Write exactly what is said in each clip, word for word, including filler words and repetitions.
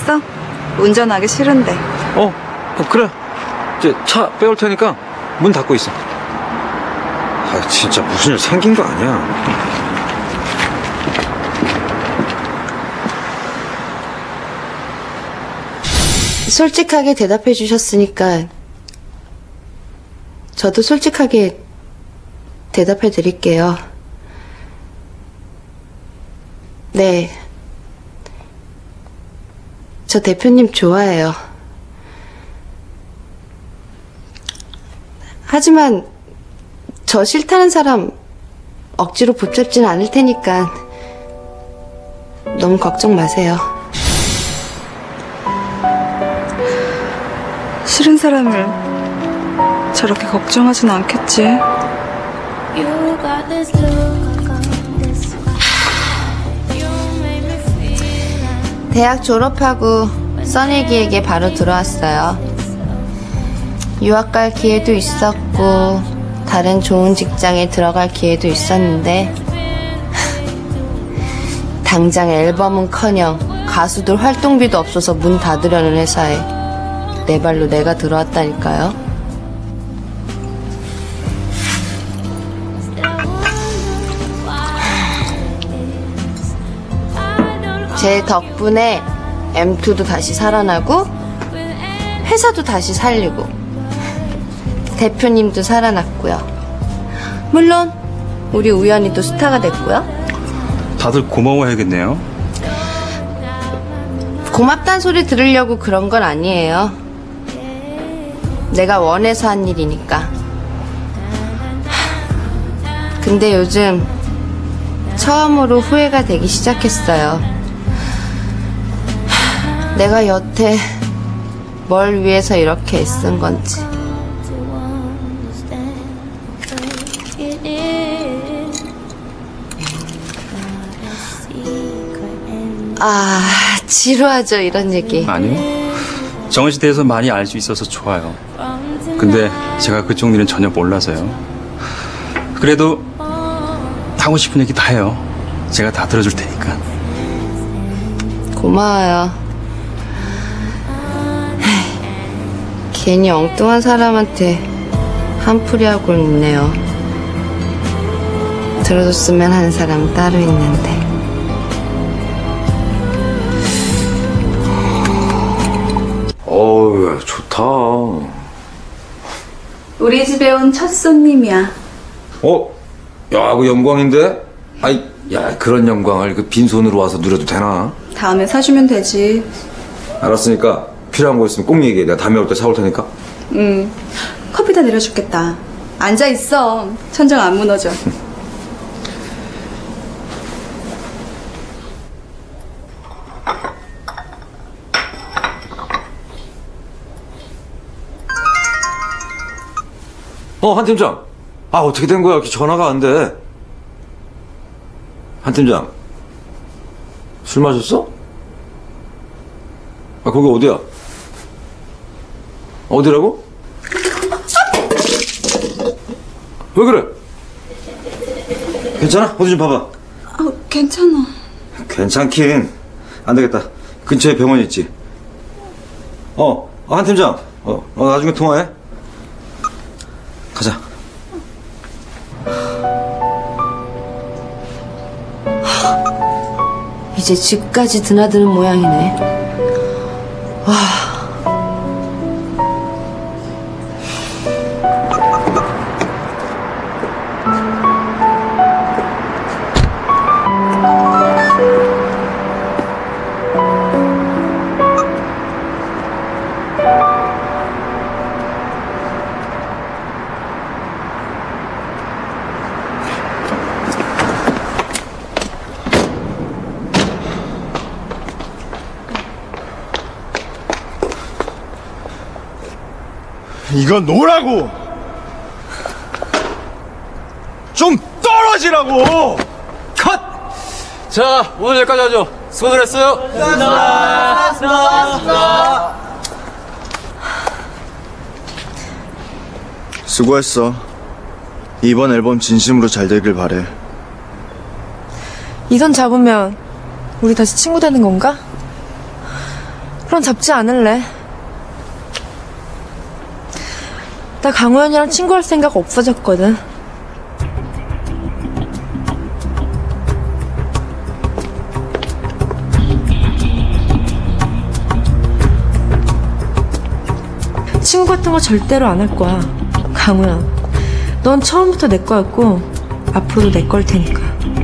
됐어? 운전하기 싫은데. 어, 어 그래. 이제 차 빼올 테니까 문 닫고 있어. 아, 진짜 무슨 일 생긴 거 아니야. 솔직하게 대답해 주셨으니까 저도 솔직하게 대답해 드릴게요. 네. 저 대표님 좋아해요. 하지만 저 싫다는 사람 억지로 붙잡진 않을 테니까 너무 걱정 마세요. 싫은 사람을 저렇게 걱정하진 않겠지. 대학 졸업하고 써니기에게 바로 들어왔어요. 유학 갈 기회도 있었고 다른 좋은 직장에 들어갈 기회도 있었는데 당장 앨범은커녕 가수들 활동비도 없어서 문 닫으려는 회사에 내 발로 내가 들어왔다니까요. 제 덕분에 엠투도 다시 살아나고 회사도 다시 살리고 대표님도 살아났고요. 물론 우리 우연히도 스타가 됐고요. 다들 고마워해야겠네요. 고맙단 소리 들으려고 그런 건 아니에요. 내가 원해서 한 일이니까. 근데 요즘 처음으로 후회가 되기 시작했어요. 내가 여태 뭘 위해서 이렇게 애쓴 건지. 아, 지루하죠, 이런 얘기. 아니요. 정은 씨 대해서 많이 알 수 있어서 좋아요. 근데 제가 그쪽 일은 전혀 몰라서요. 그래도 하고 싶은 얘기 다 해요. 제가 다 들어줄 테니까. 고마워요. 괜히 엉뚱한 사람한테 한풀이 하고 있네요. 들어줬으면 하는 사람 따로 있는데. 어우, 좋다. 우리 집에 온 첫 손님이야. 어? 야, 그 영광인데? 아이, 야, 그런 영광을 그 빈손으로 와서 누려도 되나? 다음에 사주면 되지. 알았으니까 필요한 거 있으면 꼭 얘기해. 내가 다음에 올 때 사올 테니까. 응. 커피 다 내려줬겠다. 앉아있어. 천장 안 무너져. 어, 한 팀장. 아, 어떻게 된 거야? 이렇게 전화가 안 돼. 한 팀장. 술 마셨어? 아, 거기 어디야? 어디라고? 왜 그래? 괜찮아? 어디 좀 봐봐. 아, 괜찮아. 괜찮긴. 안 되겠다. 근처에 병원 있지? 어, 한 팀장. 어, 어, 나중에 통화해. 가자. 이제 집까지 드나드는 모양이네. 와. 이건 놓으라고! 좀 떨어지라고! 컷! 자, 오늘 여기까지 하죠. 수고들 했어요. 수고하셨습니다. 수고하셨습니다. 수고했어. 이번 앨범 진심으로 잘 되길 바래. 이 선 잡으면 우리 다시 친구 되는 건가? 그럼 잡지 않을래. 나 강우현이랑 친구할 생각 없어졌거든. 친구 같은 거 절대로 안 할 거야. 강우현, 넌 처음부터 내 거였고 앞으로도 내 걸 테니까.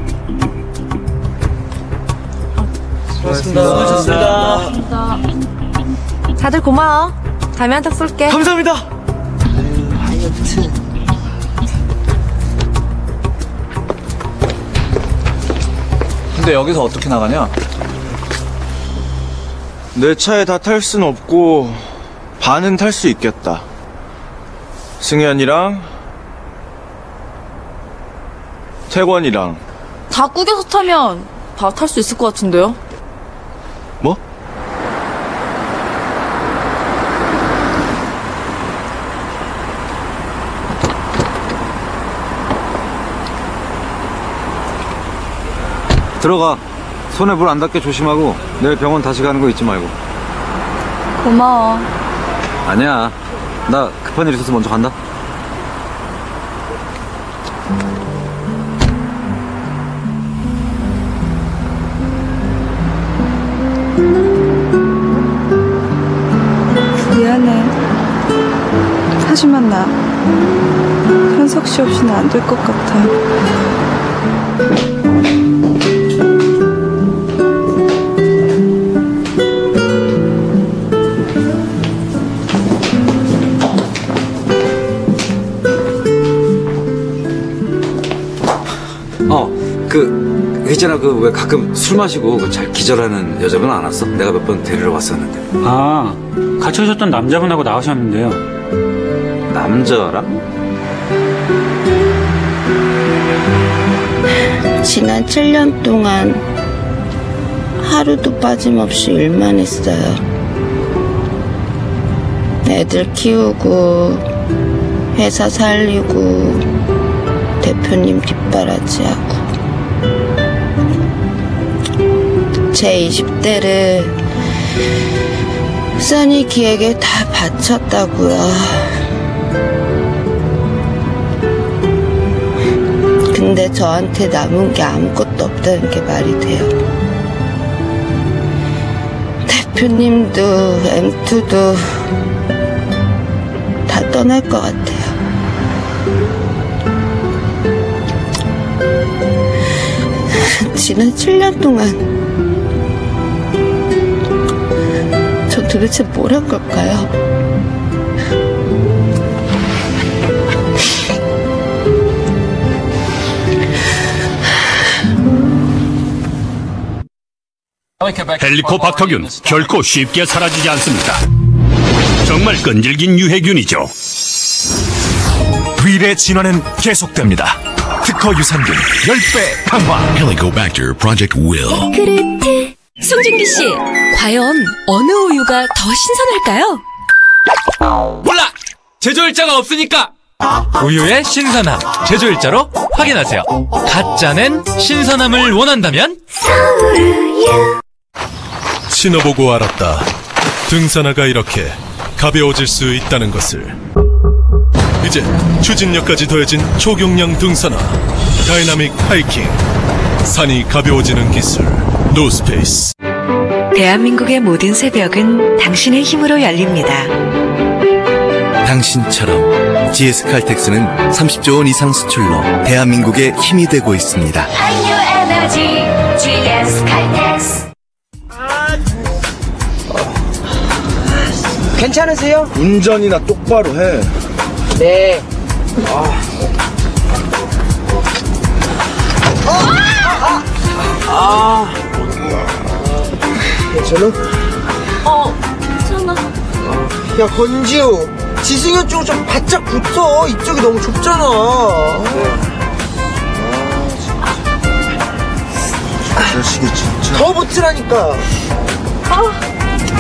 수고하셨습니다. 수고하셨습니다. 다들 고마워. 다음에 한턱 쏠게. 감사합니다. 근데 여기서 어떻게 나가냐? 내 차에 다 탈 순 없고 반은 탈 수 있겠다. 승현이랑 태권이랑. 다 꾸겨서 타면 다 탈 수 있을 것 같은데요? 뭐? 들어가. 손에 물 안 닿게 조심하고 내일 병원 다시 가는 거 잊지 말고. 고마워. 아니야. 나 급한 일 있어서 먼저 간다. 미안해. 하지만 나 현석 씨 없이는 안 될 것 같아. 어, 그, 그 있잖아, 그, 왜 가끔 술 마시고 그 잘 기절하는 여자분 안 왔어? 내가 몇 번 데리러 갔었는데. 아, 같이 오셨던 남자분하고 나오셨는데요. 남자랑? 지난 칠 년 동안 하루도 빠짐없이 일만 했어요. 애들 키우고, 회사 살리고, 대표님 뒷바라지하고. 제 이십 대를 써니 기에게 다 바쳤다고요. 근데 저한테 남은 게 아무것도 없다는 게 말이 돼요. 대표님도 엠투도 다 떠날 것 같아요. 지난 칠 년 동안 저 도대체 뭘 한 걸까요? 헬리코 박터균 결코 쉽게 사라지지 않습니다. 정말 끈질긴 유해균이죠. 부일의 진화는 계속됩니다. 특허 유산균 십 배 강화. 헬리코박터 프로젝트 윌. 그렇지. 송중기 씨, 과연 어느 우유가 더 신선할까요? 몰라! 제조일자가 없으니까! 우유의 신선함, 제조일자로 확인하세요. 가짜는 신선함을 원한다면 서울우유. 신어보고 알았다. 등산화가 이렇게 가벼워질 수 있다는 것을. 이제 추진력까지 더해진 초경량 등산화 다이나믹 하이킹. 산이 가벼워지는 기술 노스페이스. 대한민국의 모든 새벽은 당신의 힘으로 열립니다. 당신처럼 지에스칼텍스는 삼십조 원 이상 수출로 대한민국의 힘이 되고 있습니다. 한유 에너지 지에스칼텍스. 괜찮으세요? 운전이나 똑바로 해. 네. 아. 아. 아. 괜찮아? 어, 괜찮아. 야, 건지우. 지승현 쪽으로 좀 바짝 붙어. 이쪽이 너무 좁잖아. 아, 자식이 진짜. 더 붙으라니까. 아.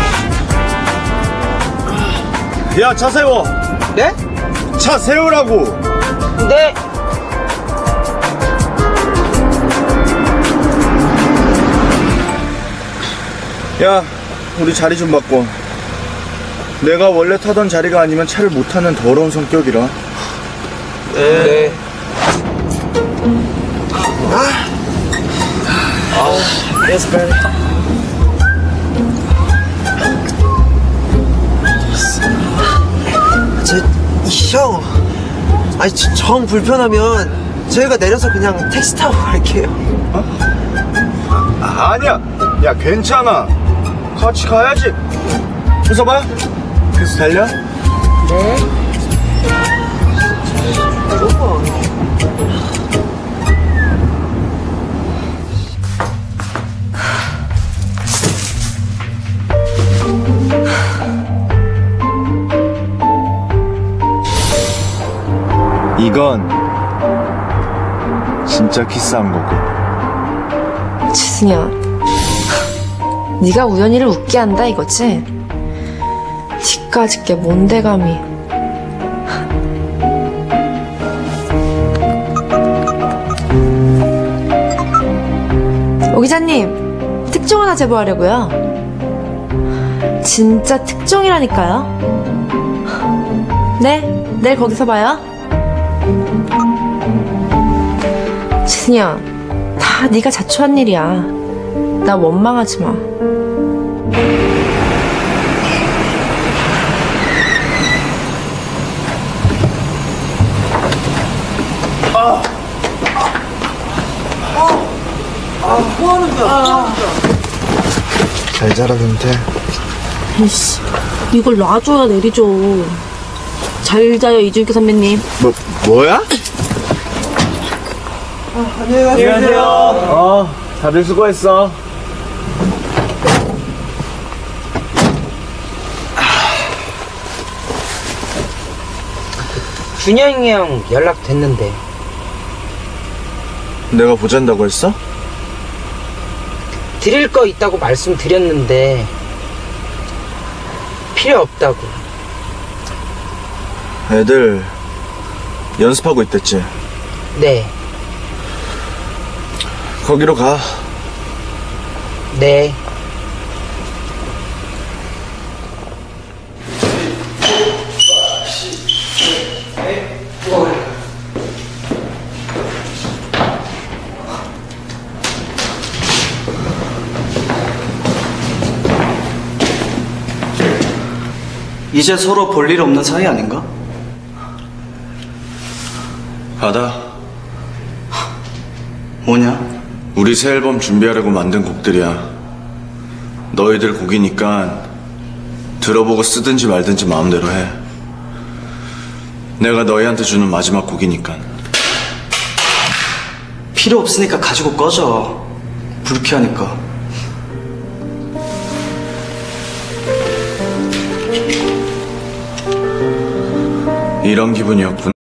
야, 차 세워. 네? 차 세우라고. 네. 야, 우리 자리 좀 바꿔. 내가 원래 타던 자리가 아니면 차를 못 타는 더러운 성격이라. 네. 네. 아. 아, yes, man. 저, 형. 아니, 저, 정 불편하면 저희가 내려서 그냥 택시 타고 갈게요. 어? 아, 아니야. 야, 괜찮아. 같이 가야지. 웃어봐. 계속 달려. 네. 이건 진짜 키스한 거고. 지승이야, 네가 우연히를 웃게 한다 이거지? 니까짓 게 뭔데 감히. 오 기자님, 특종 하나 제보하려고요. 진짜 특종이라니까요. 네, 내일 거기서 봐요. 지승이야, 다 네가 자초한 일이야. 나 원망하지 마. 아, 아, 뭐 하는 거야? 아. 잘 자라던데. 이씨, 이걸 놔줘야 내리죠. 잘 자요, 이준기 선배님. 뭐, 뭐야? 아, 안녕히 가세요. 안녕하세요. 어, 다들 수고했어. 준영이 형 연락 됐는데. 내가 보잔다고 했어? 드릴 거 있다고 말씀드렸는데 필요 없다고. 애들 연습하고 있댔지? 네. 거기로 가. 네. 이제 서로 볼 일 없는 사이 아닌가? 받아. 뭐냐? 우리 새 앨범 준비하려고 만든 곡들이야. 너희들 곡이니까 들어보고 쓰든지 말든지 마음대로 해. 내가 너희한테 주는 마지막 곡이니까. 필요 없으니까 가지고 꺼져. 불쾌하니까. 이런 기분이었구나.